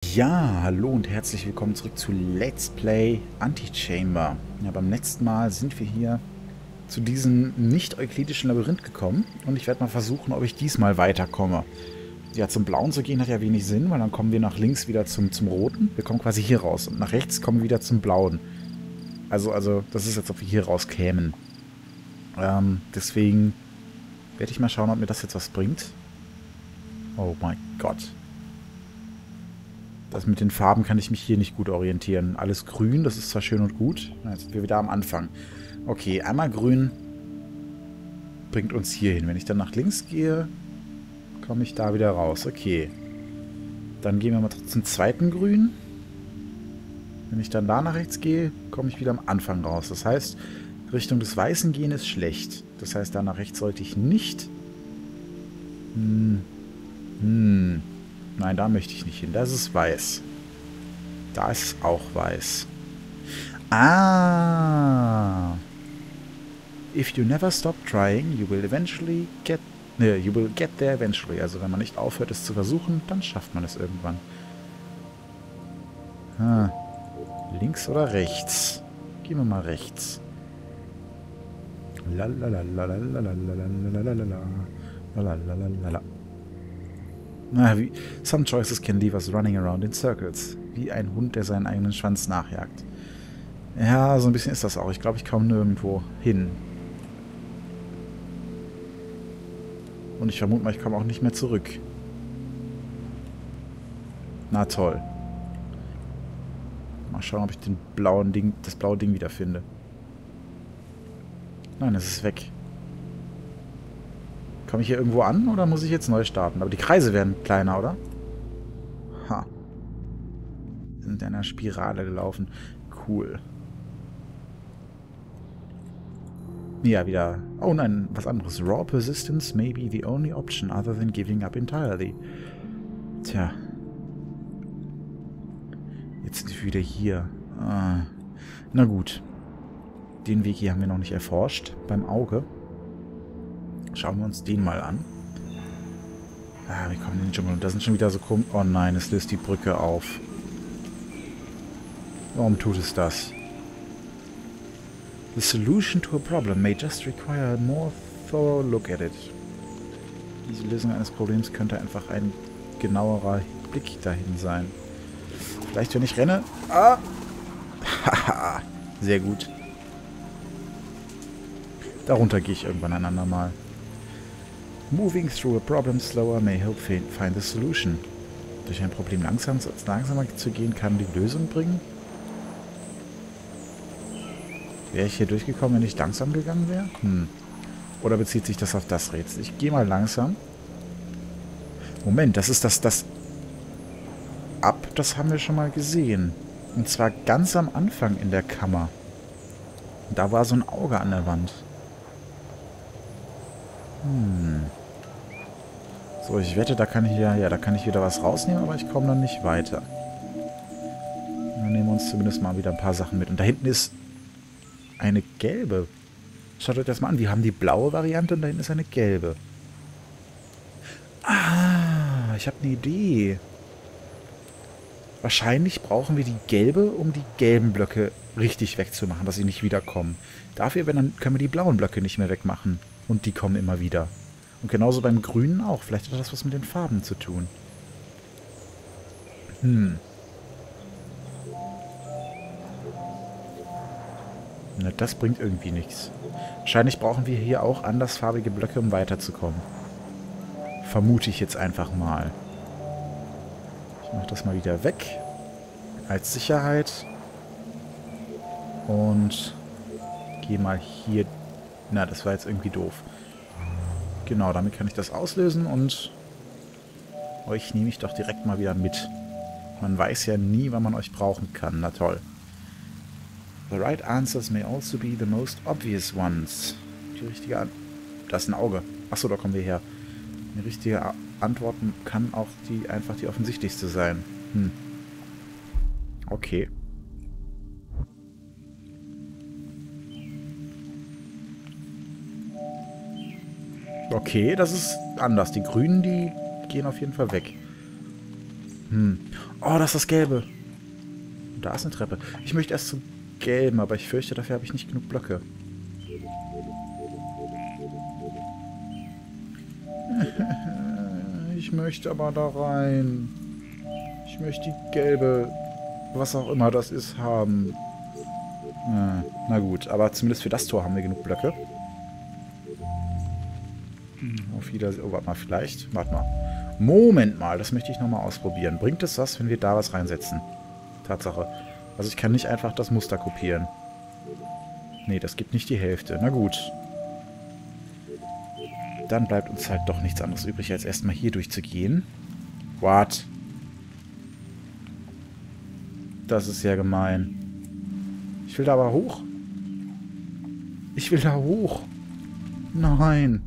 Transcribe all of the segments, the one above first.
Ja, hallo und herzlich willkommen zurück zu Let's Play Antichamber. Ja, beim letzten Mal sind wir hier zu diesem nicht-euklidischen Labyrinth gekommen und ich werde mal versuchen, ob ich diesmal weiterkomme. Ja, zum Blauen zu gehen hat ja wenig Sinn, weil dann kommen wir nach links wieder zum Roten. Wir kommen quasi hier raus und nach rechts kommen wir wieder zum Blauen. Also das ist, als ob wir hier raus kämen. Deswegen werde ich mal schauen, ob mir das jetzt was bringt. Oh mein Gott. Das mit den Farben kann ich mich hier nicht gut orientieren. Alles grün, das ist zwar schön und gut. Jetzt sind wir wieder am Anfang. Okay, einmal grün bringt uns hier hin. Wenn ich dann nach links gehe, komme ich da wieder raus. Okay. Dann gehen wir mal zum zweiten Grün. Wenn ich dann da nach rechts gehe, komme ich wieder am Anfang raus. Das heißt, Richtung des Weißen gehen ist schlecht. Das heißt, da nach rechts sollte ich nicht. Nein, da möchte ich nicht hin. Das ist weiß. Da ist es auch weiß. Ah. If you never stop trying, you will get there eventually. Also wenn man nicht aufhört, es zu versuchen, dann schafft man es irgendwann. Links oder rechts? Gehen wir mal rechts. Some choices can leave us running around in circles. Wie ein Hund, der seinen eigenen Schwanz nachjagt. Ja, so ein bisschen ist das auch. Ich glaube, ich komme nirgendwo hin. Und ich vermute mal, ich komme auch nicht mehr zurück. Na toll. Mal schauen, ob ich das blaue Ding wiederfinde. Nein, es ist weg. Komme ich hier irgendwo an oder muss ich jetzt neu starten? Aber die Kreise werden kleiner, oder? Ha. Wir sind in einer Spirale gelaufen. Cool. Ja, wieder. Oh nein, was anderes. Raw persistence may be the only option other than giving up entirely. Tja. Jetzt sind wir wieder hier. Na gut. Den Weg hier haben wir noch nicht erforscht. Beim Auge. Schauen wir uns den mal an. Wir kommen in den Dschungel. Und da sind schon wieder so komisch. Oh nein, es löst die Brücke auf. Warum tut es das? The solution to a problem may just require a more thorough look at it. Diese Lösung eines Problems könnte einfach ein genauerer Blick dahin sein. Vielleicht, wenn ich renne. Haha. Sehr gut. Darunter gehe ich irgendwann ein andermal. Moving through a problem slower may help find the solution. Durch ein Problem langsamer zu gehen, kann die Lösung bringen. Wäre ich hier durchgekommen, wenn ich langsam gegangen wäre? Oder bezieht sich das auf das Rätsel? Ich gehe mal langsam. Moment, das ist das das haben wir schon mal gesehen. Und zwar ganz am Anfang in der Kammer. Da war so ein Auge an der Wand. So, ich wette, da kann ich da kann ich wieder was rausnehmen, aber ich komme dann nicht weiter. Dann nehmen wir uns zumindest mal wieder ein paar Sachen mit. Und da hinten ist eine gelbe. Schaut euch das mal an. Wir haben die blaue Variante und da hinten ist eine gelbe. Ah, ich habe eine Idee. Wahrscheinlich brauchen wir die gelbe, um die gelben Blöcke richtig wegzumachen, dass sie nicht wiederkommen. Dafür dann können wir die blauen Blöcke nicht mehr wegmachen. Und die kommen immer wieder. Und genauso beim Grünen auch. Vielleicht hat das was mit den Farben zu tun. Na, das bringt irgendwie nichts. Wahrscheinlich brauchen wir hier auch andersfarbige Blöcke, um weiterzukommen. Vermute ich jetzt einfach mal. Ich mache das mal wieder weg. Als Sicherheit. Und gehe mal hier. Na, das war jetzt irgendwie doof. Genau, damit kann ich das auslösen und euch nehme ich doch direkt mal wieder mit. Man weiß ja nie, wann man euch brauchen kann. Na toll. The right answers may also be the most obvious ones. Die richtige Das ist ein Auge. Achso, da kommen wir her. Die richtige Antwort kann auch einfach die offensichtlichste sein. Okay. Okay, das ist anders. Die Grünen, die gehen auf jeden Fall weg. Oh, das ist das Gelbe. Da ist eine Treppe. Ich möchte erst zum Gelben, aber ich fürchte, dafür habe ich nicht genug Blöcke. Ich möchte aber da rein. Ich möchte die gelbe, was auch immer das ist, haben. Na gut, aber zumindest für das Tor haben wir genug Blöcke. Auf Wiedersehen. Oh, warte mal, vielleicht. Warte mal. Moment mal, das möchte ich nochmal ausprobieren. Bringt es was, wenn wir da was reinsetzen? Tatsache. Also ich kann nicht einfach das Muster kopieren. Nee, das gibt nicht die Hälfte. Na gut. Dann bleibt uns halt doch nichts anderes übrig, als erstmal hier durchzugehen. What? Das ist ja gemein. Ich will da aber hoch. Ich will da hoch. Nein.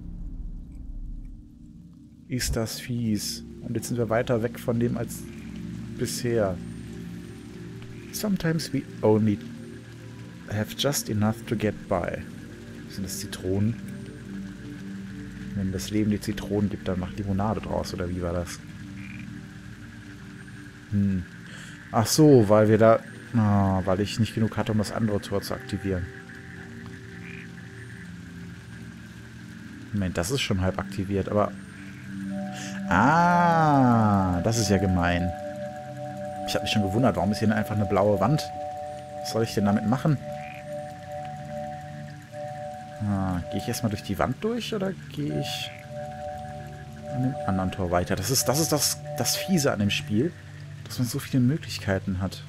Ist das fies. Und jetzt sind wir weiter weg von dem als bisher. Sometimes we only have just enough to get by. Sind das Zitronen? Wenn das Leben die Zitronen gibt, dann macht Limonade draus, oder wie war das? Ach so, weil wir da... weil ich nicht genug hatte, um das andere Tor zu aktivieren. Moment, das ist schon halb aktiviert, aber... Ah, das ist ja gemein. Ich habe mich schon gewundert, warum ist hier einfach eine blaue Wand? Was soll ich denn damit machen? Gehe ich erstmal durch die Wand durch oder gehe ich an dem anderen Tor weiter? Das ist das Fiese an dem Spiel, dass man so viele Möglichkeiten hat.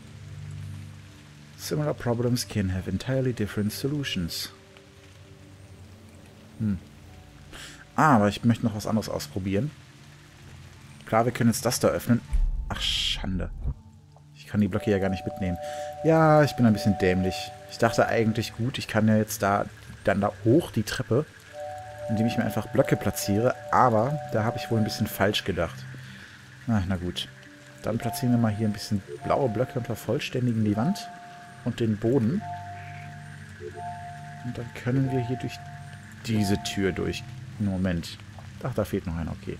Similar problems can have entirely different solutions. Aber ich möchte noch was anderes ausprobieren. Klar, wir können jetzt das da öffnen. Ach, Schande. Ich kann die Blöcke ja gar nicht mitnehmen. Ja, ich bin ein bisschen dämlich. Ich dachte eigentlich, gut, ich kann ja jetzt dann da hoch die Treppe, indem ich mir einfach Blöcke platziere. Aber da habe ich wohl ein bisschen falsch gedacht. Na gut. Dann platzieren wir mal hier ein bisschen blaue Blöcke und vervollständigen die Wand und den Boden. Und dann können wir hier durch diese Tür durch. Moment. Ach, da fehlt noch einer. Okay.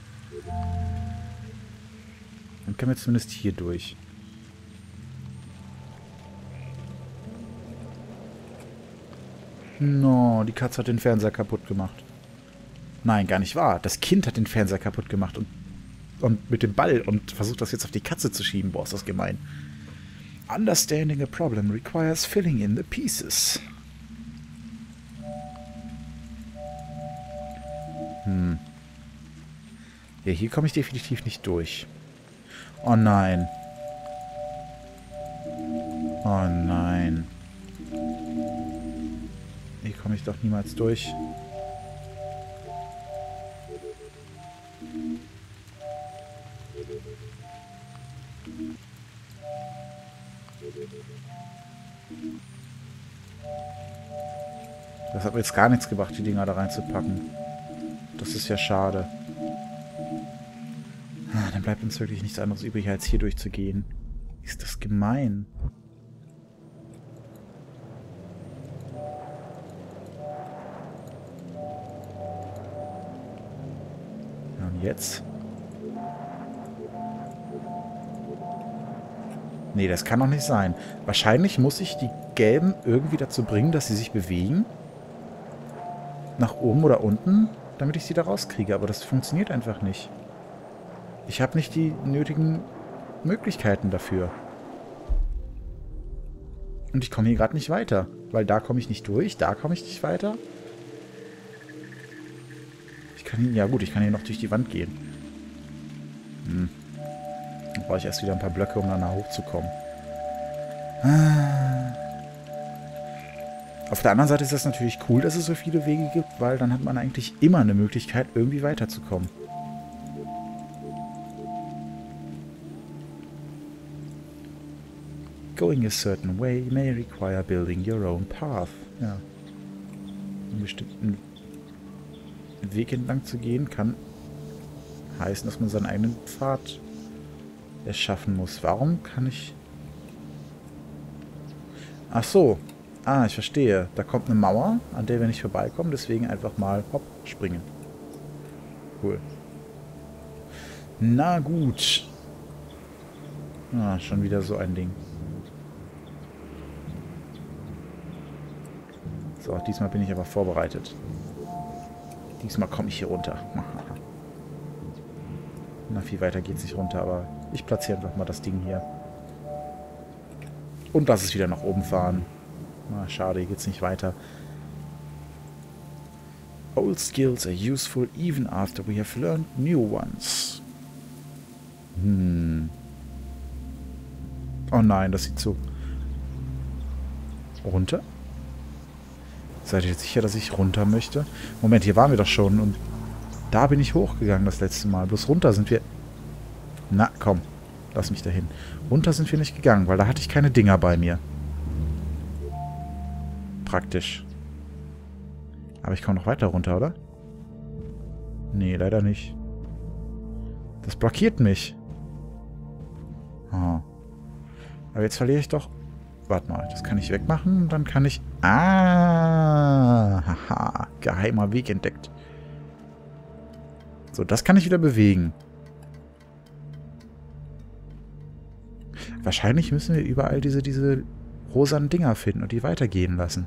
Dann können wir zumindest hier durch. No, die Katze hat den Fernseher kaputt gemacht. Nein, gar nicht wahr. Das Kind hat den Fernseher kaputt gemacht und mit dem Ball und versucht das jetzt auf die Katze zu schieben. Boah, ist das gemein. Understanding a problem requires filling in the pieces. Ja, hier komme ich definitiv nicht durch. Oh nein. Oh nein. Hier komme ich doch niemals durch. Das hat mir jetzt gar nichts gebracht, die Dinger da reinzupacken. Das ist ja schade. Dann bleibt uns wirklich nichts anderes übrig, als hier durchzugehen. Ist das gemein. Ja, und jetzt? Nee, das kann doch nicht sein. Wahrscheinlich muss ich die Gelben irgendwie dazu bringen, dass sie sich bewegen. Nach oben oder unten, damit ich sie da rauskriege. Aber das funktioniert einfach nicht. Ich habe nicht die nötigen Möglichkeiten dafür. Und ich komme hier gerade nicht weiter. Weil da komme ich nicht durch, da komme ich nicht weiter. Ich kann hier, ja gut, ich kann hier noch durch die Wand gehen. Dann brauche ich erst wieder ein paar Blöcke, um dann hochzukommen. Auf der anderen Seite ist das natürlich cool, dass es so viele Wege gibt, weil dann hat man eigentlich immer eine Möglichkeit, irgendwie weiterzukommen. Going a certain way may require building your own path. Ja. Einen bestimmten Weg entlang zu gehen, kann heißen, dass man seinen eigenen Pfad erschaffen muss. Warum kann ich... Ach so. Ah, ich verstehe. Da kommt eine Mauer, an der wir nicht vorbeikommen. Deswegen einfach mal, hopp, springen. Cool. Na gut. Ah, schon wieder so ein Ding. So, diesmal bin ich aber vorbereitet. Diesmal komme ich hier runter. Na, viel weiter geht es nicht runter, aber ich platziere einfach mal das Ding hier. Und lass es wieder nach oben fahren. Na, schade, hier geht es nicht weiter. Old skills are useful even after we have learned new ones. Oh nein, das sieht so... Runter? Seid ihr jetzt sicher, dass ich runter möchte? Moment, hier waren wir doch schon und da bin ich hochgegangen das letzte Mal. Bloß runter sind wir... Na, komm. Lass mich dahin. Runter sind wir nicht gegangen, weil da hatte ich keine Dinger bei mir. Praktisch. Aber ich komme noch weiter runter, oder? Nee, leider nicht. Das blockiert mich. Oh. Aber jetzt verliere ich doch... Warte mal, das kann ich wegmachen und dann kann ich... Ah! Haha, geheimer Weg entdeckt. So, das kann ich wieder bewegen. Wahrscheinlich müssen wir überall diese rosanen Dinger finden und die weitergehen lassen.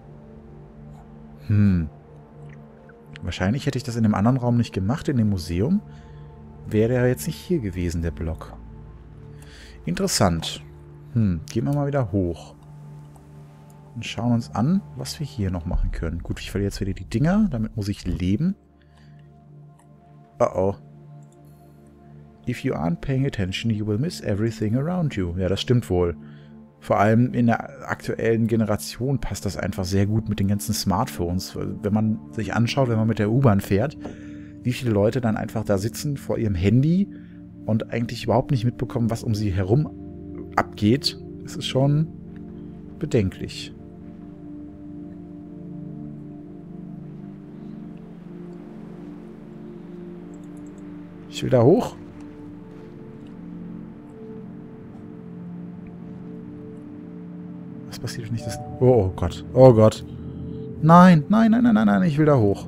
Wahrscheinlich hätte ich das in dem anderen Raum nicht gemacht, in dem Museum. Wäre er jetzt nicht hier gewesen, der Block. Interessant. Gehen wir mal wieder hoch. Und schauen uns an, was wir hier noch machen können. Gut, ich verliere jetzt wieder die Dinger. Damit muss ich leben. Oh oh. If you aren't paying attention, you will miss everything around you. Ja, das stimmt wohl. Vor allem in der aktuellen Generation passt das einfach sehr gut mit den ganzen Smartphones. Wenn man sich anschaut, wenn man mit der U-Bahn fährt, wie viele Leute dann einfach da sitzen vor ihrem Handy und eigentlich überhaupt nicht mitbekommen, was um sie herum abgeht. Das ist schon bedenklich. Ich will da hoch. Was passiert, wenn ich das... Oh, oh Gott. Oh Gott. Nein, nein, nein, nein, nein, nein. Ich will da hoch.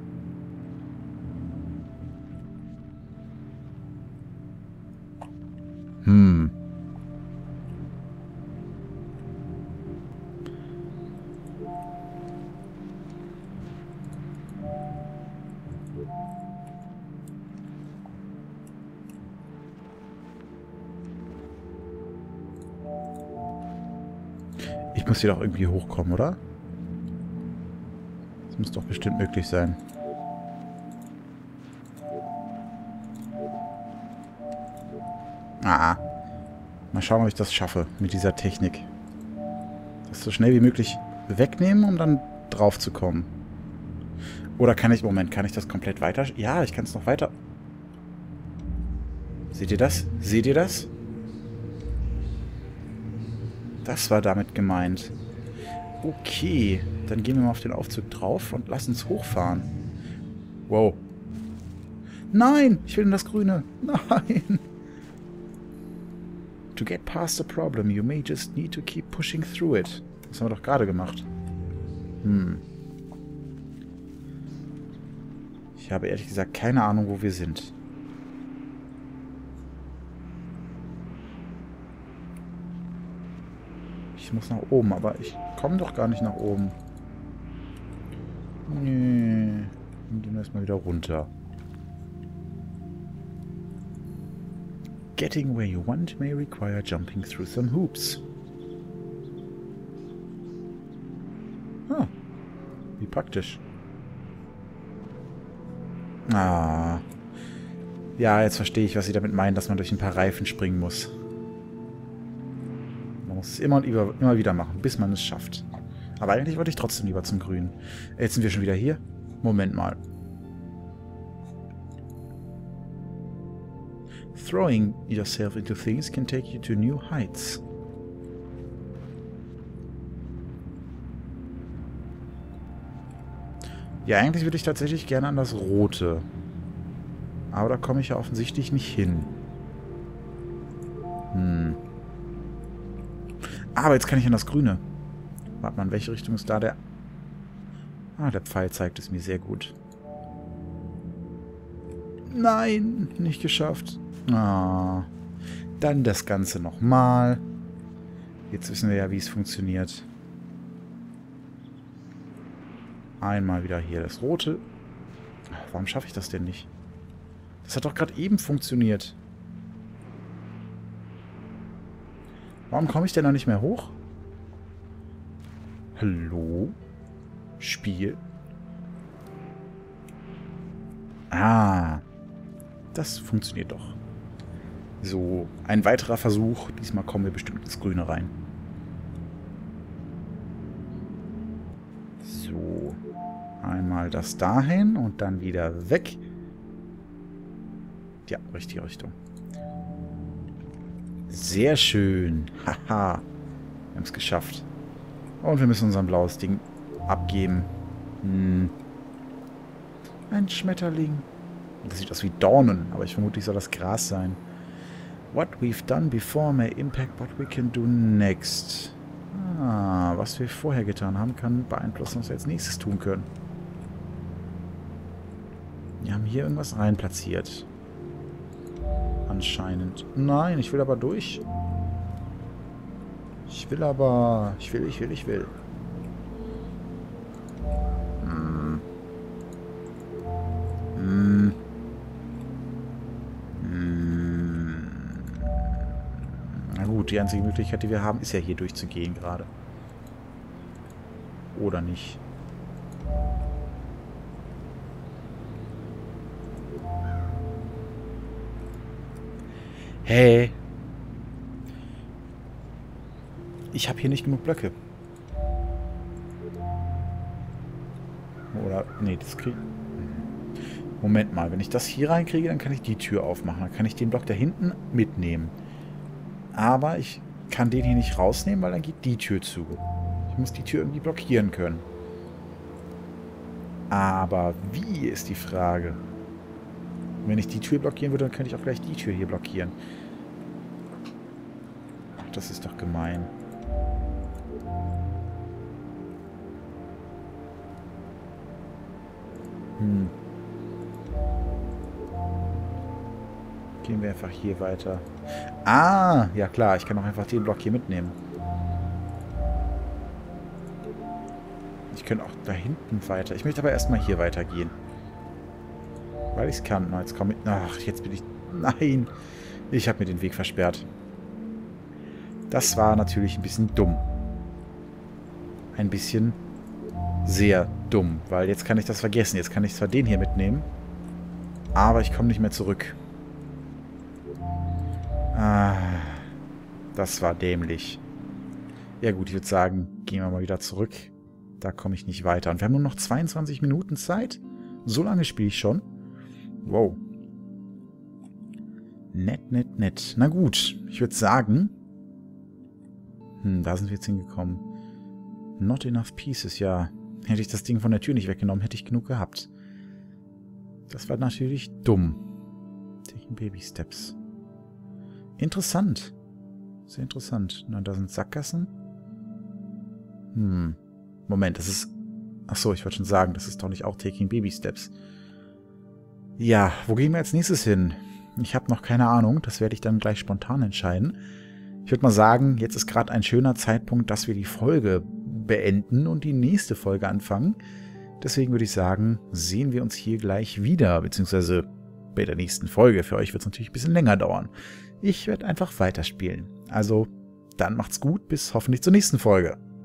Ich muss hier doch irgendwie hochkommen, oder? Das muss doch bestimmt möglich sein. Ah. Mal schauen, ob ich das schaffe mit dieser Technik. Das so schnell wie möglich wegnehmen, um dann drauf zu kommen. Oder kann ich... Moment, kann ich das komplett weiter... Ja, ich kann es noch weiter... Seht ihr das? Seht ihr das? Das war damit gemeint. Okay, dann gehen wir mal auf den Aufzug drauf und lassen uns hochfahren. Wow. Nein, ich will in das Grüne. Nein. To get past the problem, you may just need to keep pushing through it. Das haben wir doch gerade gemacht. Ich habe ehrlich gesagt keine Ahnung, wo wir sind. Ich muss nach oben, aber ich komme doch gar nicht nach oben. Nee. Dann gehen wir erstmal wieder runter. Getting where you want may require jumping through some hoops. Ah. Wie praktisch. Ah. Ja, jetzt verstehe ich, was Sie damit meinen, dass man durch ein paar Reifen springen muss. Man muss es immer und immer wieder machen, bis man es schafft. Aber eigentlich wollte ich trotzdem lieber zum Grünen. Jetzt sind wir schon wieder hier. Moment mal. Throwing yourself into things can take you to new heights. Ja, eigentlich würde ich tatsächlich gerne an das Rote. Aber da komme ich ja offensichtlich nicht hin. Aber jetzt kann ich an das Grüne. Warte mal, in welche Richtung ist da der... Ah, der Pfeil zeigt es mir sehr gut. Nein, nicht geschafft. Ah. Dann das Ganze nochmal. Jetzt wissen wir ja, wie es funktioniert. Einmal wieder hier das Rote. Warum schaffe ich das denn nicht? Das hat doch gerade eben funktioniert. Warum komme ich denn noch nicht mehr hoch? Hallo? Spiel? Ah. Das funktioniert doch. So, ein weiterer Versuch. Diesmal kommen wir bestimmt ins Grüne rein. So. Einmal das dahin und dann wieder weg. Ja, richtige Richtung. Sehr schön. Haha. Wir haben es geschafft. Und wir müssen unser blaues Ding abgeben. Ein Schmetterling. Das sieht aus wie Dornen, aber ich vermute, soll das Gras sein. What we've done before may impact what we can do next. Ah, was wir vorher getan haben, kann beeinflussen, was wir als nächstes tun können. Wir haben hier irgendwas rein platziert. Anscheinend. Nein, ich will aber durch. Ich will. Na gut, die einzige Möglichkeit, die wir haben, ist ja hier durchzugehen gerade. Oder nicht? Hey. Ich habe hier nicht genug Blöcke. Oder, nee, das kriege... Moment mal, wenn ich das hier reinkriege, dann kann ich die Tür aufmachen. Dann kann ich den Block da hinten mitnehmen. Aber ich kann den hier nicht rausnehmen, weil dann geht die Tür zu. Ich muss die Tür irgendwie blockieren können. Aber wie ist die Frage? Wenn ich die Tür blockieren würde, dann könnte ich auch gleich die Tür hier blockieren. Ach, das ist doch gemein. Gehen wir einfach hier weiter. Ah, ja klar, ich kann auch einfach den Block hier mitnehmen. Ich könnte auch da hinten weiter. Ich möchte aber erstmal hier weitergehen. Weil ich es kann. Na, jetzt komme ich... Ach, jetzt bin ich... Nein! Ich habe mir den Weg versperrt. Das war natürlich ein bisschen dumm. Ein bisschen sehr dumm. Weil jetzt kann ich das vergessen. Jetzt kann ich zwar den hier mitnehmen, aber ich komme nicht mehr zurück. Ah, das war dämlich. Ja gut, ich würde sagen, gehen wir mal wieder zurück. Da komme ich nicht weiter. Und wir haben nur noch 22 Minuten Zeit. So lange spiele ich schon. Wow. Nett, nett, nett. Na gut, ich würde sagen... da sind wir jetzt hingekommen. Not enough pieces, ja. Hätte ich das Ding von der Tür nicht weggenommen, hätte ich genug gehabt. Das war natürlich dumm. Taking Baby Steps. Interessant. Sehr interessant. Na, da sind Sackgassen. Moment, das ist... Achso, ich wollte schon sagen, das ist doch nicht auch Taking Baby Steps. Ja, wo gehen wir als nächstes hin? Ich habe noch keine Ahnung. Das werde ich dann gleich spontan entscheiden. Ich würde mal sagen, jetzt ist gerade ein schöner Zeitpunkt, dass wir die Folge beenden und die nächste Folge anfangen. Deswegen würde ich sagen, sehen wir uns hier gleich wieder, beziehungsweise bei der nächsten Folge. Für euch wird es natürlich ein bisschen länger dauern. Ich werde einfach weiterspielen. Also, dann macht's gut, bis hoffentlich zur nächsten Folge.